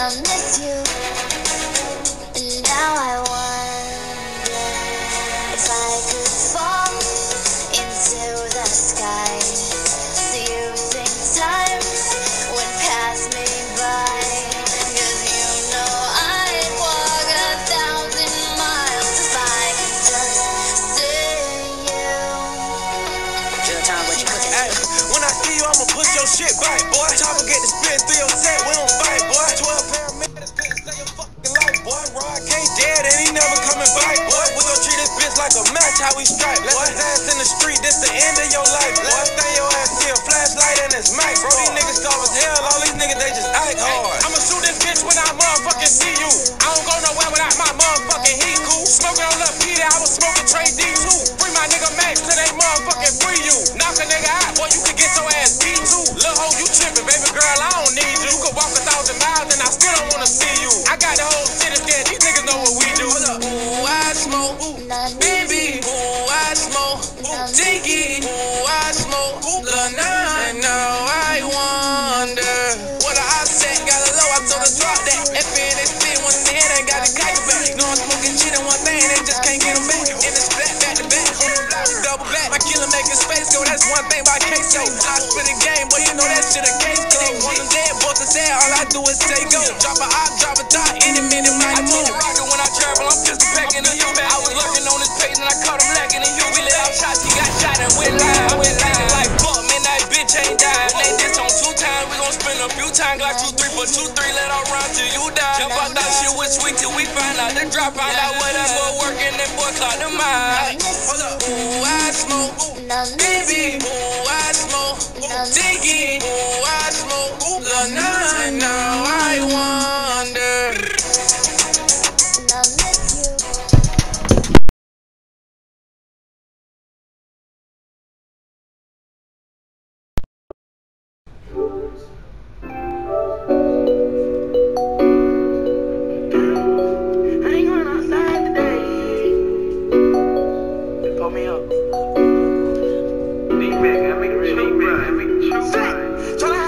miss you. And now I wonder if I could fall into the sky. Do you think time would pass me by? 'Cause you know I'd walk 1,000 miles if I could just see you. When I see you, I'ma push your shit back, boy. Chopper get the spin through your set, we don't fight, boy. 12 paramedics can't stay your fucking life, boy. Rod can't dead and he never coming back, boy. We gon' treat this bitch like a match, how we strike, boy. Let his ass in the street, this the end of your life, boy. Stay your ass see a flashlight and it's Mac, bro. These niggas soft as hell, all these niggas, they just act hard. I'ma shoot this bitch when I motherfucking see you. I don't go nowhere without my motherfucking heat cool. Smoking on Lil Peter, I was smoking Trey D2. Free my nigga Max till they motherfucking free you. Knock a nigga out, boy, you can get your ass beat too. Lil' hoe, you trippin', baby girl, I don't need you. You can walk 1,000 miles and I still don't wanna see you. I got the whole city scared, these niggas know what we do. Ooh, I smoke, baby, ooh, I smoke, Jiggy, ooh, I smoke, Lil' Nine, now I wonder. What I said, got a low, I told her drop that. FNXP, one in the head, ain't got the kite back. You know I'm smoking shit in one thing, they just can't get them back. And it's back to back, on the block, we double black. My killer making space go, that's one thing by queso. I spit a game, boy, you know that shit a case go. One of them, both the sad, all I do is say go. Drop a op, drop a dot, any minute, I told it rocket when I travel, I'm just packing the U-back. I was lurking on his page and I caught him lacking in you. We let out shots, he got shot and went live. Like fuck, man, that bitch ain't died. Lay this on 2 times, we gon' spin a few times. Like 2-3, but 2-3, let all round till you die. Jump out that shit with sweet till we find out the drop. Find out what us for working, that boy clock the mind. Ooh, I smoke, baby, ooh, I smoke, Jiggy, ooh, I smoke, Lil' Nine, now I wonder. Tryna